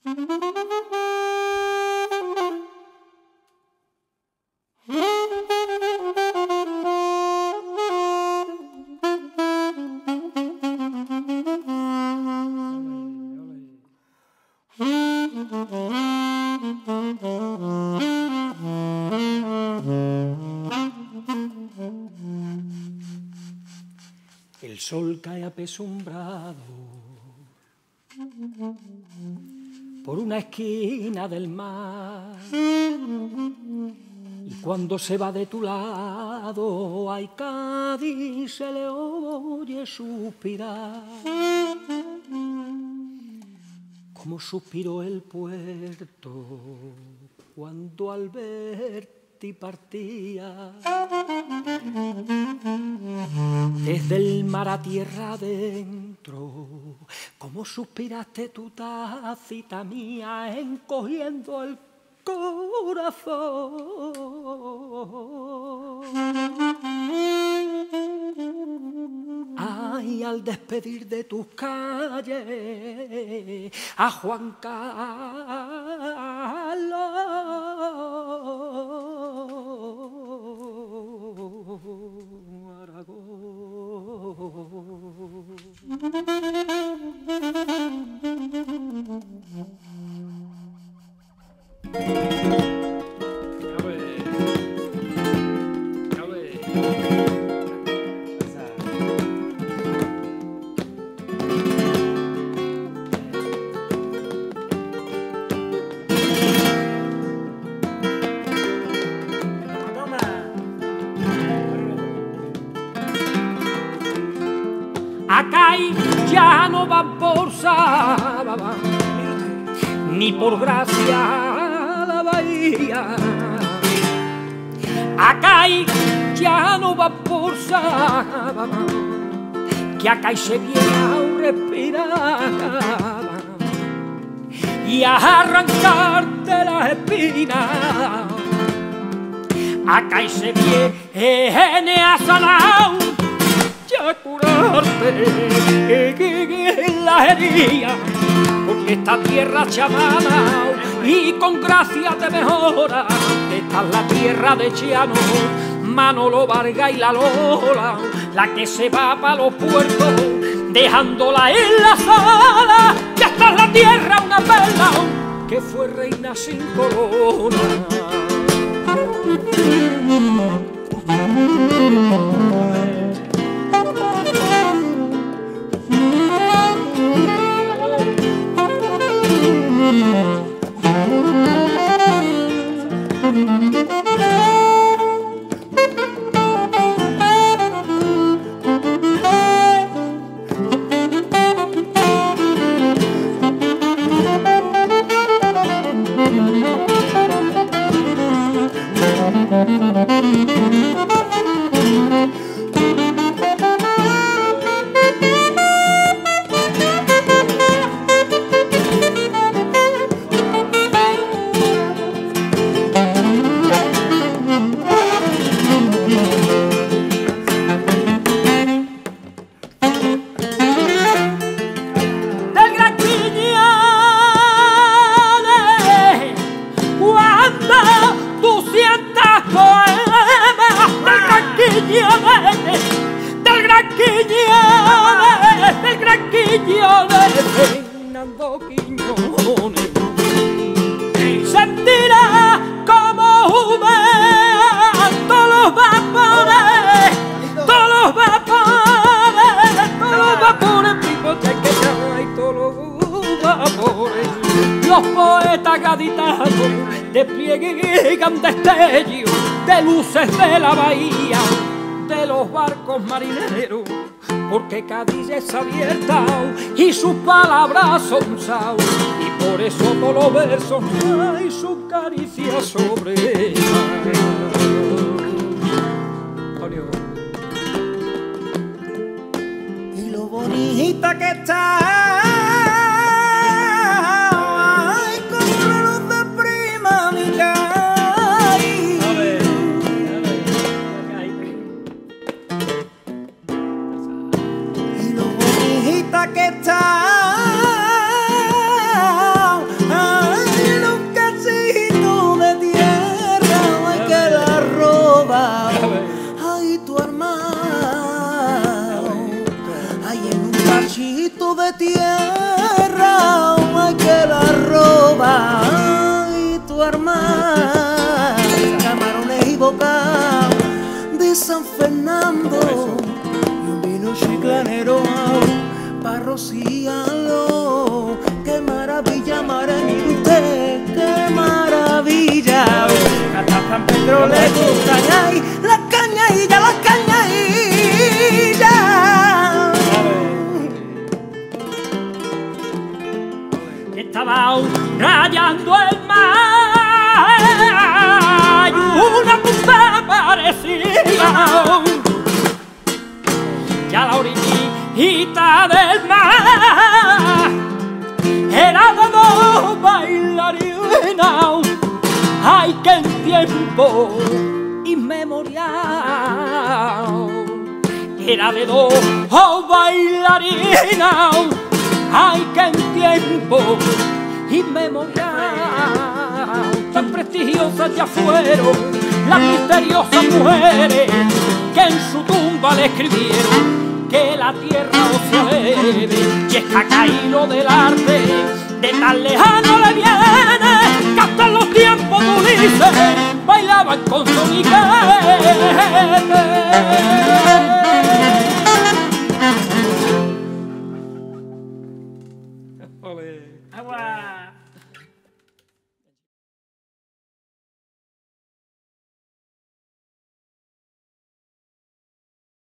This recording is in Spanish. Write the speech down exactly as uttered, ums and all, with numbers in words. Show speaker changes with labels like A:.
A: El sol cae apesumbrado por una esquina del mar, y cuando se va de tu lado, ay, Cádiz, se le oye suspirar, como suspiró el puerto cuando al verte partía. Desde el mar a tierra adentro, como suspiraste tu tacita mía, encogiendo el corazón. Ay, al despedir de tus calles a Juan Carlos, acá ya no van por sábado, ni por gracia la bahía. Acá ya no van por sábado, que acá se viene a respirar y a arrancarte las espinas. Acá se viene a sanar y a curarte la herida, porque esta tierra chamana y con gracia te mejora. Esta es la tierra de Chiano, Manolo Vargas y la Lola, la que se va para los puertos dejándola en la sala. Ya está en la tierra una perla que fue reina sin corona. Del gran Quiñones, del gran Quiñones, Fernando Quiñones, sentirá como humean todos los vapores, todos los vapores, todos los vapores, picotes que hay, todos los vapores. Los poetas gaditanos despliegan destellos de luces de la bahía, de los barcos marineros, porque Cádiz es abierta y sus palabras son sal, y por eso todos los versos hay su caricia sobre ella. Y lo bonita que está, que está,
B: hay en un cachito de tierra, hay que la roba y tu hermana, camarones y bocados de San Fernando y un vino chiclanero para rociarlo. Qué maravilla, mire usted, qué maravilla. Hasta San Pedro le gustan ahí las cañadillas, las cañadillas.
A: Estaba rayando el mar y una punta parecía ya la orillita del mar era de dos bailarinas. Ay, que en tiempo inmemorial era de dos bailarinas. Ay, que en tiempo inmemorial tan prestigiosas ya fueron las misteriosas mujeres que en su tumba le escribieron que la tierra no se aleve, y es que acá hilo del arte de tan lejano le viene que hasta en los tiempos de Ulises bailaban con soniquete.